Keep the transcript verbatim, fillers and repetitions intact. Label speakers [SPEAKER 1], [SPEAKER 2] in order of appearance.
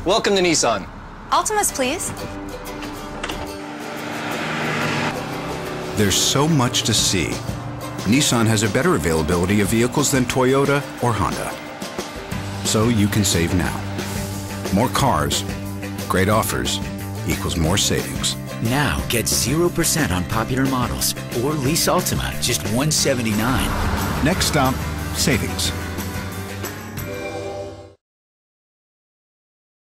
[SPEAKER 1] Welcome to Nissan.
[SPEAKER 2] Altimas, please.
[SPEAKER 3] There's so much to see. Nissan has a better availability of vehicles than Toyota or Honda. So you can save now. More cars, great offers, equals more savings.
[SPEAKER 4] Now get zero percent on popular models or lease Altima, just one seventy-nine.
[SPEAKER 3] Next stop, savings.